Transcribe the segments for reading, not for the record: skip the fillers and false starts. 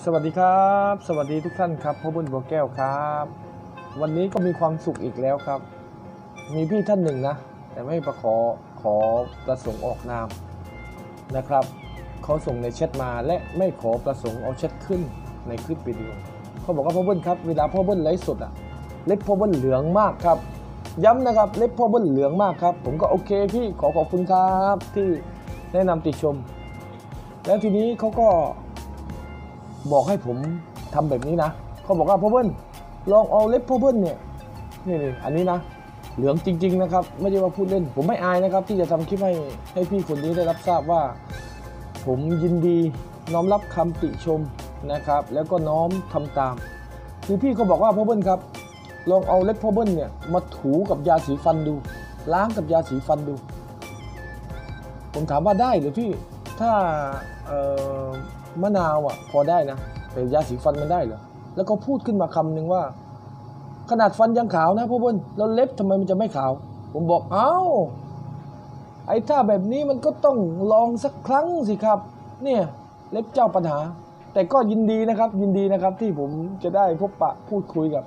สวัสดีครับสวัสดีทุกท่านครับพ่อบุญบัวแก้วครับวันนี้ก็มีความสุขอีกแล้วครับมีพี่ท่านหนึ่งนะแต่ไม่ขอประสงค์ออกนามนะครับเขาส่งในแชทมาและไม่ขอประสงค์เอาแชทขึ้นในคลิปวิดีโอเขาบอกว่าพ่อบุญครับเวลาพ่อบุญไลฟ์สดเล็บพ่อบุญเหลืองมากครับย้ำนะครับเล็บพ่อบุญเหลืองมากครับผมก็โอเคพี่ขอบคุณครับที่แนะนำติชมแล้วทีนี้เขาก็บอกให้ผมทำแบบนี้นะเขาบอกว่าพ่อเบิ้ลลองเอาเล็บพ่อเบิ้ลเนี่ยนี่อันนี้นะเหลืองจริงๆนะครับไม่ใช่ว่าพูดเล่นผมไม่อายนะครับที่จะทำคลิปให้พี่คนนี้ได้รับทราบว่าผมยินดีน้อมรับคำติชมนะครับแล้วก็น้อมทำตามคือพี่เขาบอกว่าพ่อเบิ้ลครับลองเอาเล็บพ่อเบิ้ลเนี่ยมาถูกับยาสีฟันดูล้างกับยาสีฟันดูผมถามว่าได้หรือพี่ถ้ามะนาวพอได้นะแต่ยาสีฟันมันได้เหรอแล้วก็พูดขึ้นมาคำหนึ่งว่าขนาดฟันยังขาวนะพ่อเบิ้ลแล้วเล็บทำไมมันจะไม่ขาวผมบอกเอ้าไอ้ถ้าแบบนี้มันก็ต้องลองสักครั้งสิครับเนี่ยเล็บเจ้าปัญหาแต่ก็ยินดีนะครับที่ผมจะได้พบปะพูดคุยกับ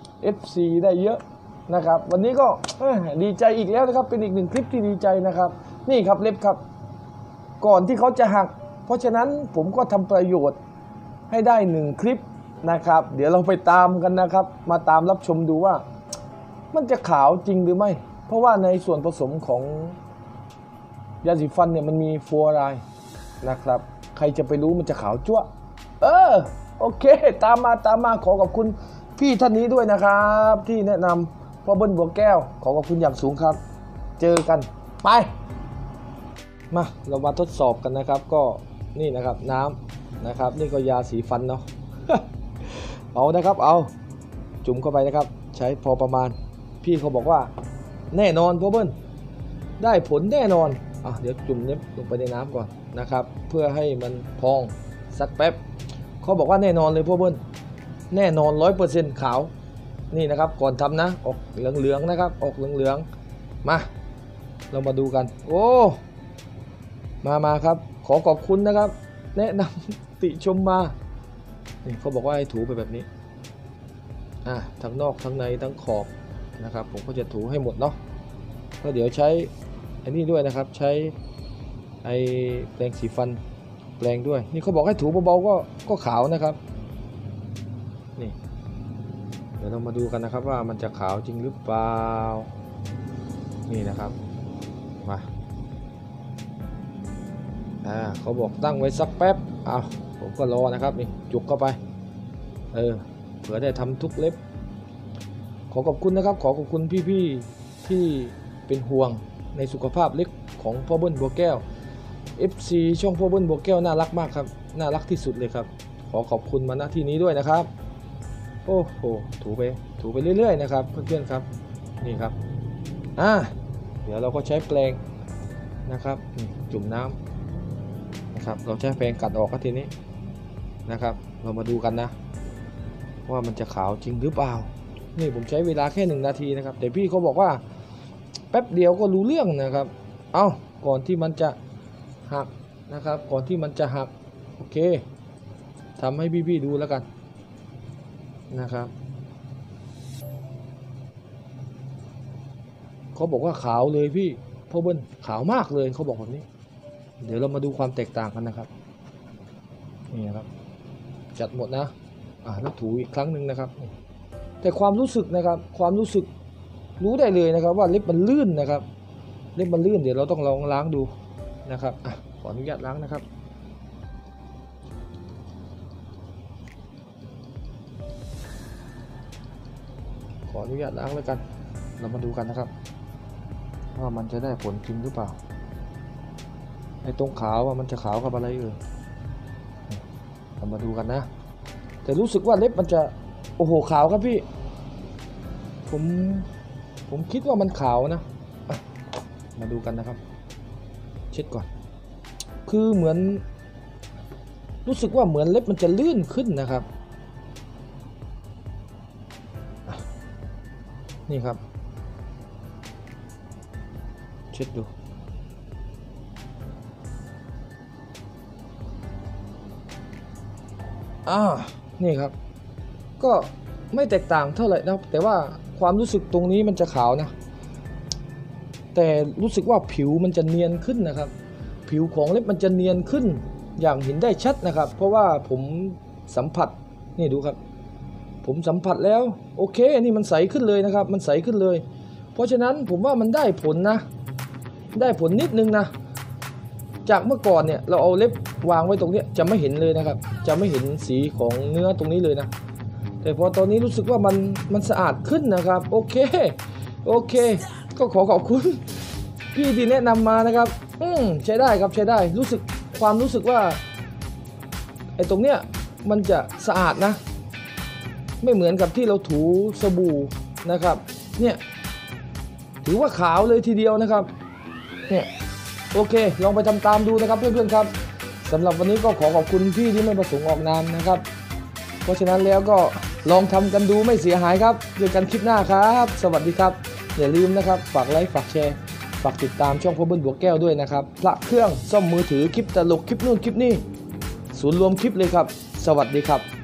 FC ได้เยอะนะครับวันนี้ก็ดีใจอีกแล้วนะครับเป็นอีกหนึ่งคลิปที่ดีใจนะครับนี่ครับเล็บครับก่อนที่เขาจะหักเพราะฉะนั้นผมก็ทำประโยชน์ให้ได้1คลิปนะครับเดี๋ยวเราไปตามกันนะครับมาตามรับชมดูว่ามันจะขาวจริงหรือไม่เพราะว่าในส่วนผสมของยาสีฟันเนี่ยมันมีฟลูออไรด์นะครับใครจะไปรู้มันจะขาวจั๊วโอเคตามมาขอขอบคุณพี่ท่านนี้ด้วยนะครับที่แนะนำพ่อเบิ้ลบัวแก้วขอขอบคุณอย่างสูงครับเจอกันไปมาเรามาทดสอบกันนะครับก็นี่นะครับน้ำนะครับนี่ก็ยาสีฟันเนาะ เอานะครับเอาจุ่มเข้าไปนะครับใช้พอประมาณพี่เขาบอกว่าแน่นอนพ่อเบิ้ลได้ผลแน่นอนเดี๋ยวจุ่มเนี้ยลงไปในน้ำก่อนนะครับเพื่อให้มันพองสักแป๊บเขาบอกว่าแน่นอนเลยพ่อเบิ้ลแน่นอน 100% ขาวนี่นะครับก่อนทำนะออกเหลืองๆนะครับออกเหลืองๆมาเรามาดูกันโอ้มาครับขอขอบคุณนะครับแนะนำติชมมานี่เขาบอกว่าให้ถูไปแบบนี้ทั้งนอกทั้งในทั้งขอบนะครับผมก็จะถูให้หมดเนาะก็เดี๋ยวใช้อันนี้ด้วยนะครับใช้ไอแปรงสีฟันแปรงด้วยนี่เขาบอกให้ถูเบาๆก็ขาวนะครับนี่เดี๋ยวเรามาดูกันนะครับว่ามันจะขาวจริงหรือเปล่านี่นะครับมาเขาบอกตั้งไว้สักแป๊บผมก็รอนะครับนี่จุกเข้าไปเผื่อได้ทำทุกเล็บขอขอบคุณนะครับขอขอบคุณพี่ๆที่เป็นห่วงในสุขภาพเล็บของพ่อเบิ้ลบัวแก้ว FC ช่องพ่อเบิ้ลบัวแก้วน่ารักมากครับน่ารักที่สุดเลยครับขอขอบคุณมาณที่นี้ด้วยนะครับโอ้โหถูไปเรื่อยๆนะครับเพื่อนๆครับนี่ครับเดี๋ยวเราก็ใช้แปรงนะครับจุ่มน้ำนะครับเราใช้แปรงกัดออกก็ทีนี้นะครับเรามาดูกันนะว่ามันจะขาวจริงหรือเปล่านี่ผมใช้เวลาแค่1 นาทีนะครับแต่พี่เขาบอกว่าแป๊บเดียวก็รู้เรื่องนะครับก่อนที่มันจะหักนะครับก่อนที่มันจะหักโอเคทำให้พี่ๆดูแล้วกันนะครับเขาบอกว่าขาวเลยพี่พ่อเบิ้ลขาวมากเลยเขาบอกแบบนี้เดี๋ยวเรามาดูความแตกต่างกันนะครับนี่นะครับจัดหมดนะแล้วถูอีกครั้งหนึ่งนะครับแต่ความรู้สึกนะครับความรู้สึกรู้ได้เลยนะครับว่าเล็บมันลื่นนะครับเล็บมันลื่นเดี๋ยวเราต้องลองล้างดูนะครับขออนุญาตล้างนะครับขออนุญาตล้างแล้วกันเรามาดูกันนะครับว่ามันจะได้ผลจริงหรือเปล่าไอ้ตรงขาวมันจะขาวกับอะไรเรามาดูกันนะแต่รู้สึกว่าเล็บมันจะโอ้โหขาวครับพี่ผมคิดว่ามันขาวนะมาดูกันนะครับเช็ดก่อนคือเหมือนรู้สึกว่าเหมือนเล็บมันจะลื่นขึ้นนะครับนี่ครับเช็ดดู นนี่ครับก็ไม่แตกต่างเท่าไหร่นะแต่ว่าความรู้สึกตรงนี้มันจะขาวนะแต่รู้สึกว่าผิวมันจะเนียนขึ้นนะครับผิวของเล็บมันจะเนียนขึ้นอย่างเห็นได้ชัดนะครับเพราะว่าผมสัมผัสนี่ดูครับผมสัมผัสแล้วโอเคนี่มันใสขึ้นเลยนะครับมันใสขึ้นเลยเพราะฉะนั้นผมว่ามันได้ผลนะได้ผลนิดนึงนะจากเมื่อก่อนเนี่ยเราเอาเล็บวางไว้ตรงนี้จะไม่เห็นเลยนะครับจะไม่เห็นสีของเนื้อตรงนี้เลยนะแต่พอตอนนี้รู้สึกว่ามันสะอาดขึ้นนะครับโอเคก็ขอขอบคุณพี่ที่แนะนำมานะครับใช้ได้ครับใช้ได้ความรู้สึกว่าไอ้ตรงเนี้ยมันจะสะอาดนะไม่เหมือนกับที่เราถูสบู่นะครับเนี่ยถือว่าขาวเลยทีเดียวนะครับเนี่ยโอเคลองไปทำตามดูนะครับเพื่อนๆครับสำหรับวันนี้ก็ขอขอบคุณพี่ที่ไม่ประสงค์ออกนามนะครับเพราะฉะนั้นแล้วก็ลองทำกันดูไม่เสียหายครับเจอกันคลิปหน้าครับสวัสดีครับอย่าลืมนะครับฝากไลค์ฝากแชร์ฝากติดตามช่องพ่อเบิ้ลบัวแก้วด้วยนะครับพระเครื่องซ่อมมือถือคลิปตลกคลิปนู่นคลิปนี่ศูนย์รวมคลิปเลยครับสวัสดีครับ